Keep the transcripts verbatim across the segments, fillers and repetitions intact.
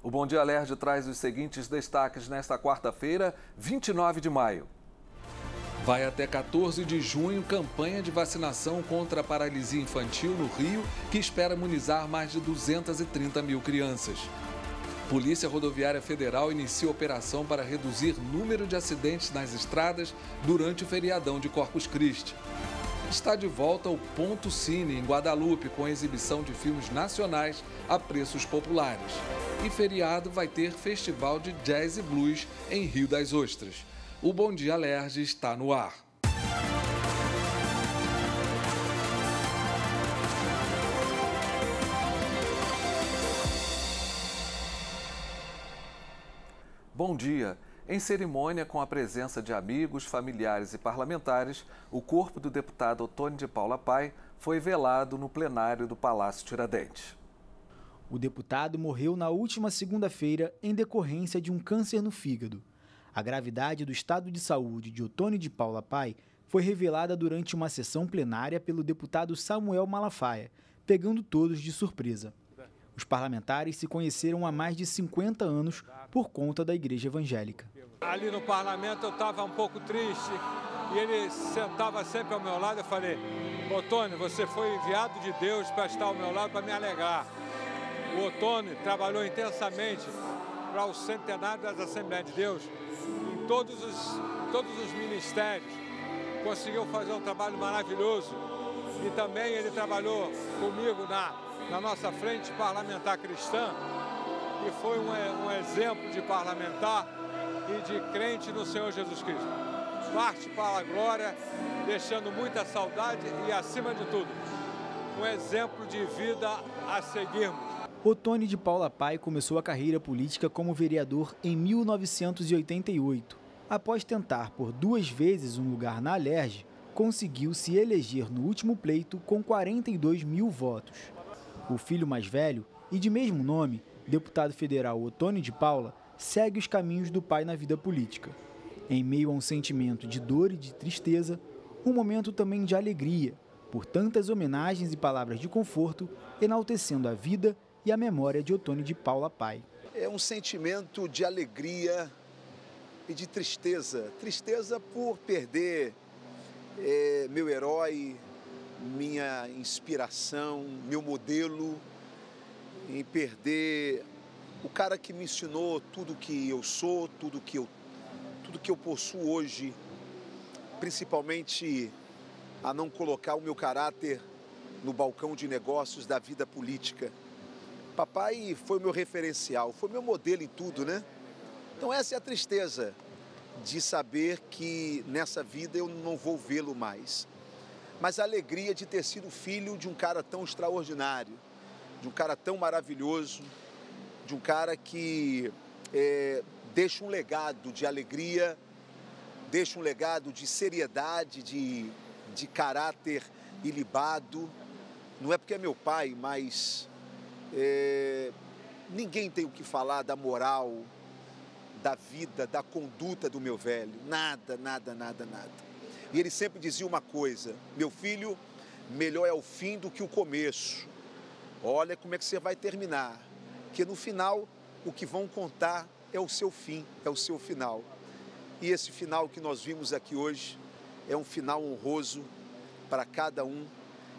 O Bom Dia Alerj traz os seguintes destaques nesta quarta-feira, vinte e nove de maio. Vai até quatorze de junho campanha de vacinação contra a paralisia infantil no Rio, que espera imunizar mais de duzentas e trinta mil crianças. Polícia Rodoviária Federal inicia operação para reduzir número de acidentes nas estradas durante o feriadão de Corpus Christi. Está de volta o Ponto Cine, em Guadalupe, com exibição de filmes nacionais a preços populares. E feriado vai ter festival de jazz e blues em Rio das Ostras. O Bom Dia Alerj está no ar. Bom dia. Em cerimônia com a presença de amigos, familiares e parlamentares, o corpo do deputado Ottoni de Paula Pai foi velado no plenário do Palácio Tiradentes. O deputado morreu na última segunda-feira em decorrência de um câncer no fígado. A gravidade do estado de saúde de Ottoni de Paula Pai foi revelada durante uma sessão plenária pelo deputado Samuel Malafaia, pegando todos de surpresa. Os parlamentares se conheceram há mais de cinquenta anos por conta da Igreja Evangélica. Ali no parlamento eu estava um pouco triste e ele sentava sempre ao meu lado. Eu falei: Ottoni, você foi enviado de Deus para estar ao meu lado para me alegrar. O Ottoni trabalhou intensamente para o centenário das Assembleias de Deus em todos os, todos os ministérios. Conseguiu fazer um trabalho maravilhoso e também ele trabalhou comigo na, na nossa frente parlamentar cristã e foi um, um exemplo de parlamentar e de crente no Senhor Jesus Cristo. Parte para a glória, deixando muita saudade e, acima de tudo, um exemplo de vida a seguirmos. Ottoni de Paula Pai começou a carreira política como vereador em mil novecentos e oitenta e oito. Após tentar por duas vezes um lugar na Alerj, conseguiu se eleger no último pleito com quarenta e dois mil votos. O filho mais velho e de mesmo nome, deputado federal Ottoni de Paula, segue os caminhos do pai na vida política. Em meio a um sentimento de dor e de tristeza, um momento também de alegria, por tantas homenagens e palavras de conforto, enaltecendo a vida e a memória de Ottoni de Paula Pai. É um sentimento de alegria e de tristeza. Tristeza por perder é, meu herói, minha inspiração, meu modelo, em perder o cara que me ensinou tudo que eu sou, tudo que eu, tudo que eu possuo hoje, principalmente a não colocar o meu caráter no balcão de negócios da vida política. Papai foi o meu referencial, foi meu modelo em tudo, né? Então essa é a tristeza de saber que nessa vida eu não vou vê-lo mais. Mas a alegria de ter sido filho de um cara tão extraordinário, de um cara tão maravilhoso, de um cara que é, deixa um legado de alegria, deixa um legado de seriedade, de, de caráter ilibado. Não é porque é meu pai, mas é, ninguém tem o que falar da moral, da vida, da conduta do meu velho. Nada, nada, nada, nada. E ele sempre dizia uma coisa: meu filho, melhor é o fim do que o começo. Olha como é que você vai terminar. Porque no final, o que vão contar é o seu fim, é o seu final. E esse final que nós vimos aqui hoje é um final honroso para cada um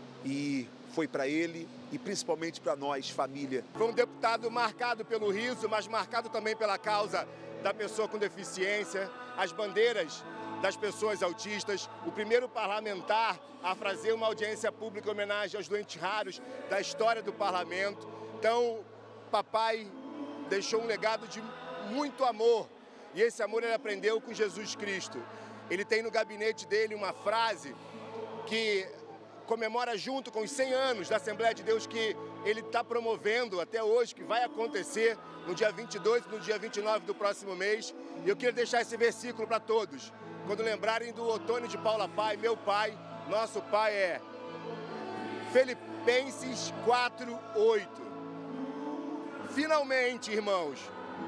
e foi para ele e principalmente para nós, família. Foi um deputado marcado pelo riso, mas marcado também pela causa da pessoa com deficiência, as bandeiras das pessoas autistas, o primeiro parlamentar a fazer uma audiência pública em homenagem aos doentes raros da história do parlamento. Então, papai deixou um legado de muito amor e esse amor ele aprendeu com Jesus Cristo. Ele tem no gabinete dele uma frase que comemora junto com os cem anos da Assembleia de Deus que ele está promovendo até hoje, que vai acontecer no dia vinte e dois e no dia vinte e nove do próximo mês. E eu queria deixar esse versículo para todos. Quando lembrarem do Ottoni de Paula Pai, meu pai, nosso pai é Filipenses quatro, oito. Finalmente, irmãos,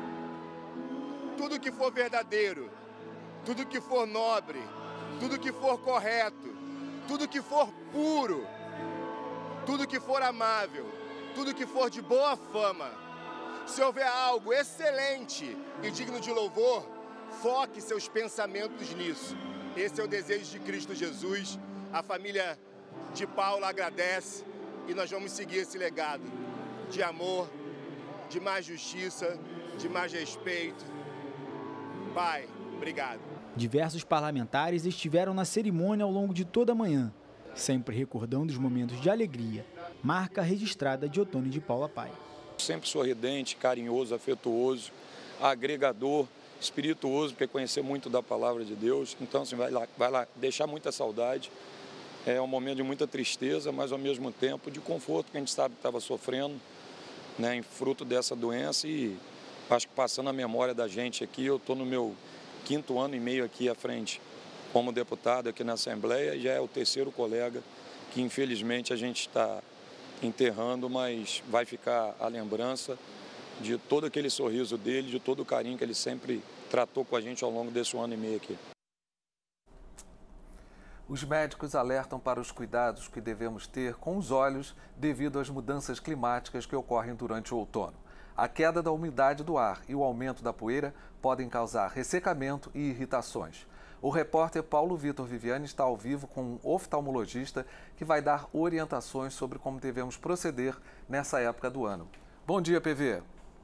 tudo que for verdadeiro, tudo que for nobre, tudo que for correto, tudo que for puro, tudo que for amável, tudo que for de boa fama, Se houver algo excelente e digno de louvor, foque seus pensamentos nisso. Esse é o desejo de Cristo Jesus. A família de Paula agradece e nós vamos seguir esse legado de amor, de mais justiça, de mais respeito. Pai, obrigado. Diversos parlamentares estiveram na cerimônia ao longo de toda a manhã, sempre recordando os momentos de alegria, marca registrada de Otônio de Paula Pai. Sempre sorridente, carinhoso, afetuoso, agregador, espirituoso, porque conhecer muito da palavra de Deus. Então, assim, vai lá, vai lá deixar muita saudade. É um momento de muita tristeza, mas ao mesmo tempo de conforto, porque a gente sabe que estava sofrendo, né, em fruto dessa doença. E acho que passando a memória da gente aqui, eu estou no meu quinto ano e meio aqui à frente como deputado aqui na Assembleia, e já é o terceiro colega que infelizmente a gente está enterrando, mas vai ficar a lembrança de todo aquele sorriso dele, de todo o carinho que ele sempre tratou com a gente ao longo desse ano e meio aqui. Os médicos alertam para os cuidados que devemos ter com os olhos devido às mudanças climáticas que ocorrem durante o outono. A queda da umidade do ar e o aumento da poeira podem causar ressecamento e irritações. O repórter Paulo Vitor Viviani está ao vivo com um oftalmologista que vai dar orientações sobre como devemos proceder nessa época do ano. Bom dia, P V.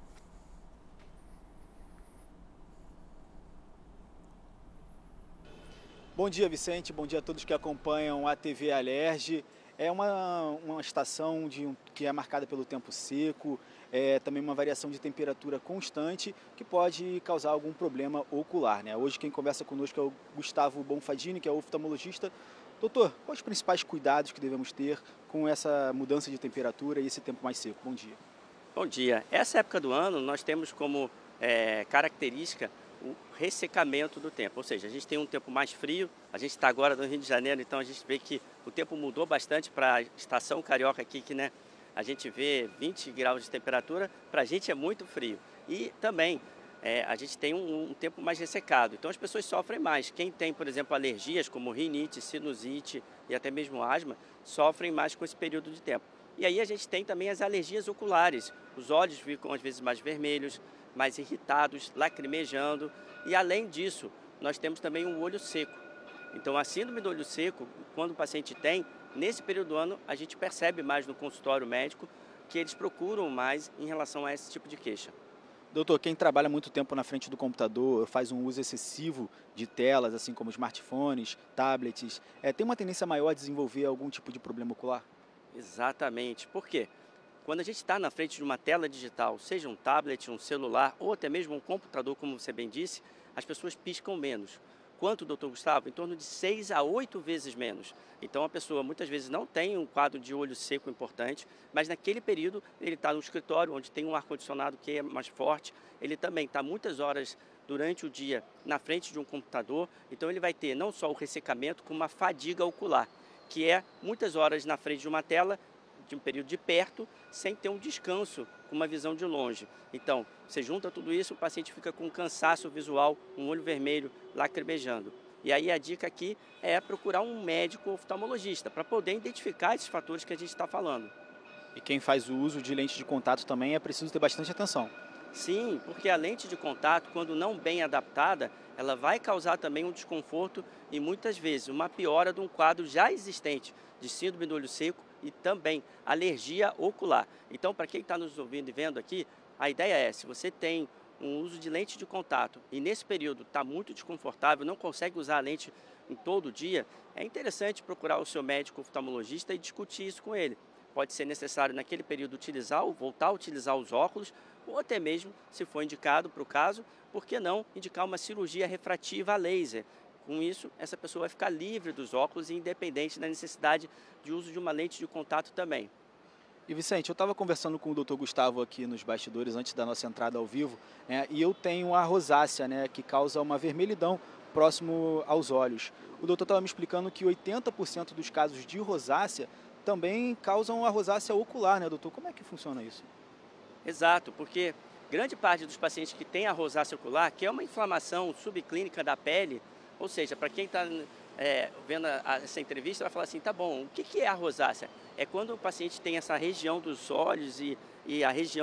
Bom dia, Vicente. Bom dia a todos que acompanham a T V Alerj. É uma, uma estação de, que é marcada pelo tempo seco, é também uma variação de temperatura constante que pode causar algum problema ocular, né? Hoje quem conversa conosco é o Gustavo Bonfadini, que é oftalmologista. Doutor, quais os principais cuidados que devemos ter com essa mudança de temperatura e esse tempo mais seco? Bom dia. Bom dia. Essa época do ano nós temos como é, característica o ressecamento do tempo, ou seja, a gente tem um tempo mais frio, a gente está agora no Rio de Janeiro, então a gente vê que o tempo mudou bastante para a estação carioca aqui, que né, a gente vê vinte graus de temperatura, para a gente é muito frio. E também é, a gente tem um, um tempo mais ressecado, então as pessoas sofrem mais. Quem tem, por exemplo, alergias como rinite, sinusite e até mesmo asma, sofrem mais com esse período de tempo. E aí a gente tem também as alergias oculares, os olhos ficam às vezes mais vermelhos, mais irritados, lacrimejando, e além disso, nós temos também um olho seco. Então, a síndrome do olho seco, quando o paciente tem, nesse período do ano, a gente percebe mais no consultório médico que eles procuram mais em relação a esse tipo de queixa. Doutor, quem trabalha muito tempo na frente do computador, faz um uso excessivo de telas, assim como smartphones, tablets, é, tem uma tendência maior a desenvolver algum tipo de problema ocular? Exatamente. Por quê? Quando a gente está na frente de uma tela digital, seja um tablet, um celular ou até mesmo um computador, como você bem disse, as pessoas piscam menos. Quanto, doutor Gustavo? Em torno de seis a oito vezes menos. Então, a pessoa muitas vezes não tem um quadro de olho seco importante, mas naquele período ele está no escritório, onde tem um ar-condicionado que é mais forte, ele também está muitas horas durante o dia na frente de um computador, então ele vai ter não só o ressecamento, como uma fadiga ocular, que é muitas horas na frente de uma tela, de um período de perto, sem ter um descanso, com uma visão de longe. Então, você junta tudo isso, o paciente fica com cansaço visual, um olho vermelho, lacrimejando. E aí a dica aqui é procurar um médico oftalmologista, para poder identificar esses fatores que a gente está falando. E quem faz o uso de lente de contato também é preciso ter bastante atenção. Sim, porque a lente de contato, quando não bem adaptada, ela vai causar também um desconforto e muitas vezes uma piora de um quadro já existente de síndrome do olho seco e também alergia ocular. Então, para quem está nos ouvindo e vendo aqui, a ideia é, se você tem um uso de lente de contato e nesse período está muito desconfortável, não consegue usar a lente em todo dia, é interessante procurar o seu médico oftalmologista e discutir isso com ele. Pode ser necessário naquele período utilizar ou voltar a utilizar os óculos, ou até mesmo, se for indicado para o caso, por que não indicar uma cirurgia refrativa a laser? Com isso, essa pessoa vai ficar livre dos óculos e independente da necessidade de uso de uma lente de contato também. E Vicente, eu estava conversando com o doutor Gustavo aqui nos bastidores antes da nossa entrada ao vivo, né, e eu tenho a rosácea, né, que causa uma vermelhidão próximo aos olhos. O doutor estava me explicando que oitenta por cento dos casos de rosácea também causam a rosácea ocular, né, doutor? Como é que funciona isso? Exato, porque grande parte dos pacientes que têm a rosácea ocular, que é uma inflamação subclínica da pele, ou seja, para quem está é, vendo a, a, essa entrevista, vai falar assim, tá bom, o que, que é a rosácea? É quando o paciente tem essa região dos olhos e, e a região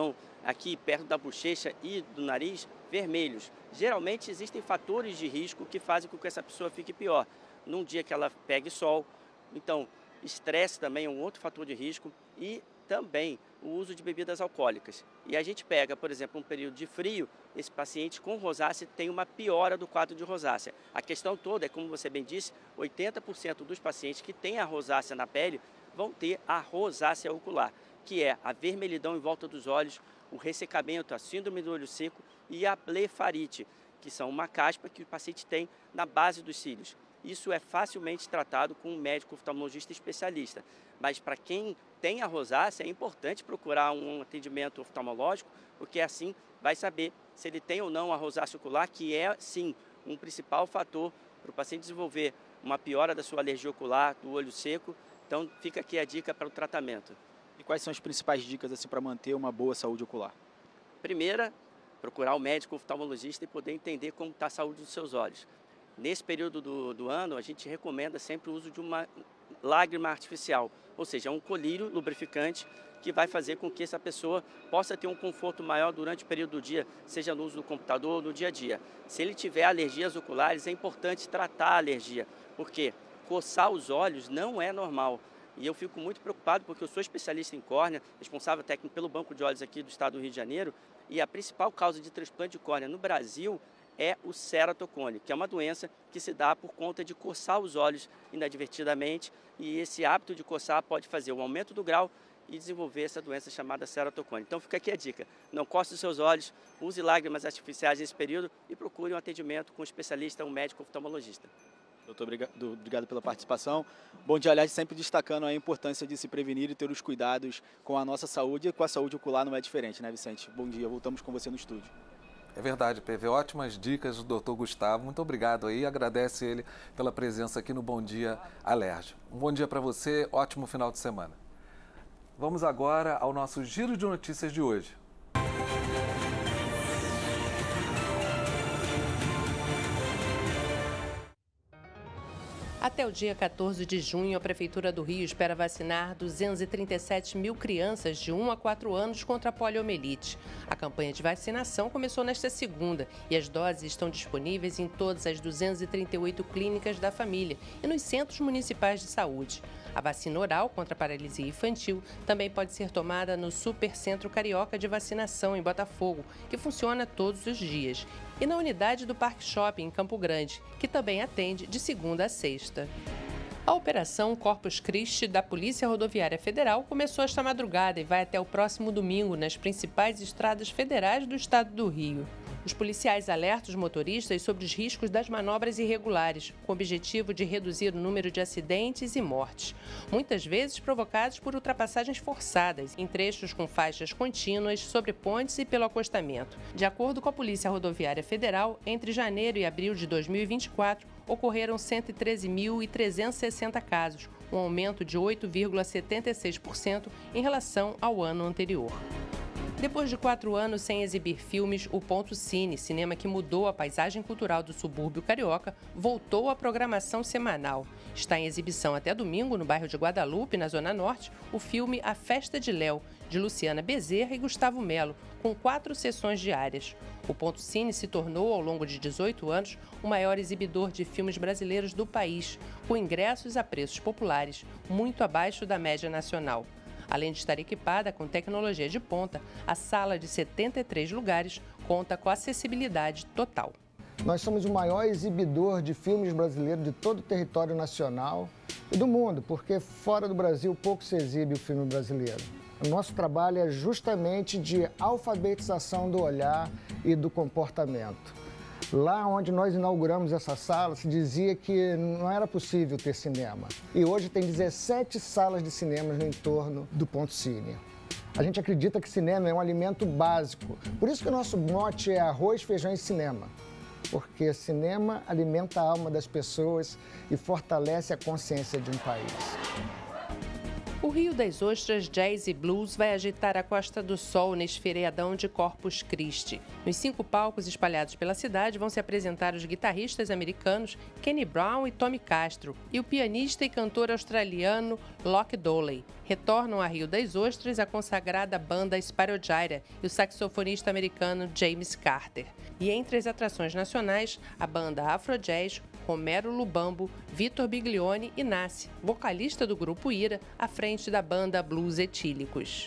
aqui perto da bochecha e do nariz, vermelhos. Geralmente existem fatores de risco que fazem com que essa pessoa fique pior. Num dia que ela pegue sol, então estresse também é um outro fator de risco e também o uso de bebidas alcoólicas. E a gente pega, por exemplo, um período de frio, esse paciente com rosácea tem uma piora do quadro de rosácea. A questão toda é, como você bem disse, oitenta por cento dos pacientes que têm a rosácea na pele vão ter a rosácea ocular, que é a vermelhidão em volta dos olhos, o ressecamento, a síndrome do olho seco e a blefarite, que são uma caspa que o paciente tem na base dos cílios. Isso é facilmente tratado com um médico oftalmologista especialista. Mas para quem tem a rosácea, é importante procurar um atendimento oftalmológico, porque assim vai saber se ele tem ou não a rosácea ocular, que é, sim, um principal fator para o paciente desenvolver uma piora da sua alergia ocular, do olho seco. Então, fica aqui a dica para o tratamento. E quais são as principais dicas assim, para manter uma boa saúde ocular? Primeira, procurar o médico oftalmologista e poder entender como está a saúde dos seus olhos. Nesse período do, do ano, a gente recomenda sempre o uso de uma lágrima artificial, ou seja, um colírio lubrificante que vai fazer com que essa pessoa possa ter um conforto maior durante o período do dia, seja no uso do computador ou no dia a dia. Se ele tiver alergias oculares, é importante tratar a alergia, porque coçar os olhos não é normal. E eu fico muito preocupado porque eu sou especialista em córnea, responsável técnico pelo Banco de Olhos aqui do estado do Rio de Janeiro, e a principal causa de transplante de córnea no Brasil é o ceratocone, que é uma doença que se dá por conta de coçar os olhos inadvertidamente, e esse hábito de coçar pode fazer um aumento do grau e desenvolver essa doença chamada ceratocone. Então fica aqui a dica, não coce os seus olhos, use lágrimas artificiais nesse período e procure um atendimento com um especialista, um médico oftalmologista. Doutor, obrigado, obrigado pela participação. Bom Dia, aliás, sempre destacando a importância de se prevenir e ter os cuidados com a nossa saúde, e com a saúde ocular não é diferente, né, Vicente? Bom dia, voltamos com você no estúdio. É verdade, P V. Ótimas dicas do doutor Gustavo. Muito obrigado aí. Agradece ele pela presença aqui no Bom Dia Alerj. Um bom dia para você, ótimo final de semana. Vamos agora ao nosso giro de notícias de hoje. Até o dia quatorze de junho, a Prefeitura do Rio espera vacinar duzentas e trinta e sete mil crianças de um a quatro anos contra a poliomielite. A campanha de vacinação começou nesta segunda e as doses estão disponíveis em todas as duzentas e trinta e oito clínicas da família e nos centros municipais de saúde. A vacina oral contra a paralisia infantil também pode ser tomada no Supercentro Carioca de Vacinação, em Botafogo, que funciona todos os dias, e na unidade do Parque Shopping, em Campo Grande, que também atende de segunda a sexta. A Operação Corpus Christi da Polícia Rodoviária Federal começou esta madrugada e vai até o próximo domingo nas principais estradas federais do estado do Rio. Os policiais alertam os motoristas sobre os riscos das manobras irregulares, com o objetivo de reduzir o número de acidentes e mortes, muitas vezes provocados por ultrapassagens forçadas, em trechos com faixas contínuas, sobre pontes e pelo acostamento. De acordo com a Polícia Rodoviária Federal, entre janeiro e abril de dois mil e vinte e quatro, ocorreram cento e treze mil trezentos e sessenta casos, um aumento de oito vírgula setenta e seis por cento em relação ao ano anterior. Depois de quatro anos sem exibir filmes, o Ponto Cine, cinema que mudou a paisagem cultural do subúrbio carioca, voltou à programação semanal. Está em exibição até domingo, no bairro de Guadalupe, na Zona Norte, o filme A Festa de Léo, de Luciana Bezerra e Gustavo Melo, com quatro sessões diárias. O Ponto Cine se tornou, ao longo de dezoito anos, o maior exibidor de filmes brasileiros do país, com ingressos a preços populares, muito abaixo da média nacional. Além de estar equipada com tecnologia de ponta, a sala de setenta e três lugares conta com acessibilidade total. Nós somos o maior exibidor de filmes brasileiros de todo o território nacional e do mundo, porque fora do Brasil pouco se exibe o filme brasileiro. O nosso trabalho é justamente de alfabetização do olhar e do comportamento. Lá onde nós inauguramos essa sala, se dizia que não era possível ter cinema. E hoje tem dezessete salas de cinema no entorno do Ponto Cine. A gente acredita que cinema é um alimento básico. Por isso que o nosso mote é arroz, feijão e cinema. Porque cinema alimenta a alma das pessoas e fortalece a consciência de um país. O Rio das Ostras Jazz e Blues vai agitar a Costa do Sol neste feriadão de Corpus Christi. Nos cinco palcos espalhados pela cidade vão se apresentar os guitarristas americanos Kenny Brown e Tommy Castro e o pianista e cantor australiano Locke Doley. Retornam a Rio das Ostras a consagrada banda Spirogyra e o saxofonista americano James Carter. E entre as atrações nacionais, a banda Afrojazz, Romero Lubambo, Vitor Biglione e Nasce, vocalista do grupo Ira, à frente da banda Blues Etílicos.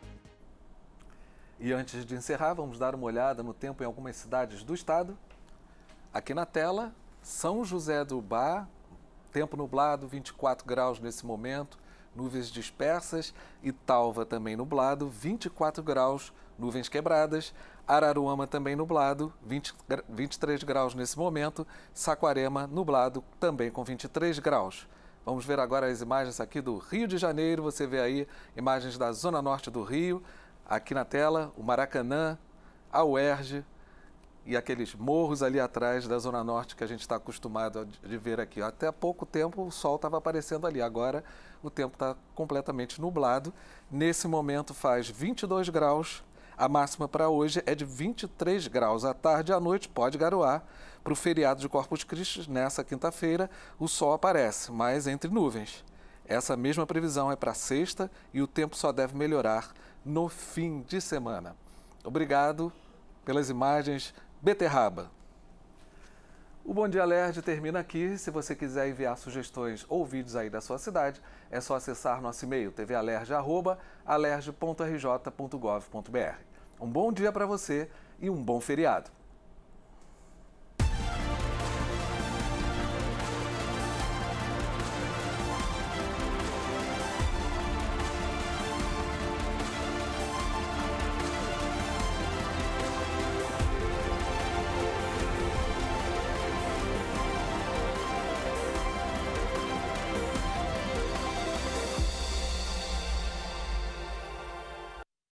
E antes de encerrar, vamos dar uma olhada no tempo em algumas cidades do estado. Aqui na tela, São José do Ubá, tempo nublado, vinte e quatro graus nesse momento, nuvens dispersas. Italva também nublado, vinte e quatro graus, nuvens quebradas. Araruama também nublado, vinte, vinte e três graus nesse momento. Saquarema nublado, também com vinte e três graus. Vamos ver agora as imagens aqui do Rio de Janeiro. Você vê aí imagens da zona norte do Rio. Aqui na tela, o Maracanã, a U E R J e aqueles morros ali atrás da zona norte que a gente está acostumado de ver aqui. Até há pouco tempo o sol estava aparecendo ali, agora o tempo está completamente nublado. Nesse momento faz vinte e dois graus. A máxima para hoje é de vinte e três graus. À tarde e à noite pode garoar. Para o feriado de Corpus Christi, nessa quinta-feira, o sol aparece, mas entre nuvens. Essa mesma previsão é para sexta e o tempo só deve melhorar no fim de semana. Obrigado pelas imagens, Beterraba. O Bom Dia Alerj termina aqui. Se você quiser enviar sugestões ou vídeos aí da sua cidade, é só acessar nosso e-mail t v alerj arroba alerj ponto r j ponto gov ponto b r. Um bom dia para você e um bom feriado.